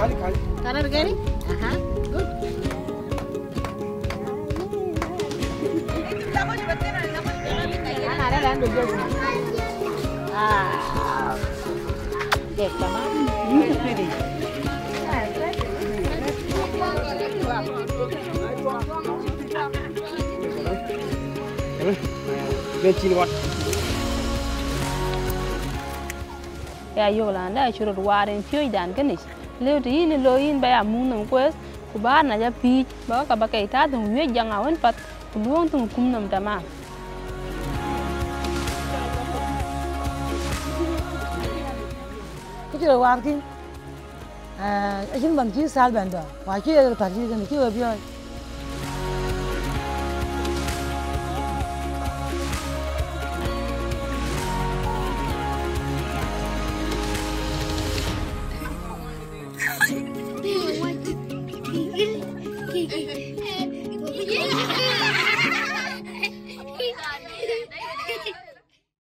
Color gani? Aha, good. Ada kan duduk. Đẹp lắm. Pretty. Ya yola nda churut waren fioi dan kanis leo ti ni lo in ba ya mun nam kwes ku ba na ja pi ba ka ba kai ta tung we jang awen pat ku luong tung kum nam tama cái chuyện làm gì anh bằng chữ sao bạn đó và chữ thật gì cái chữ ở bên Yeah.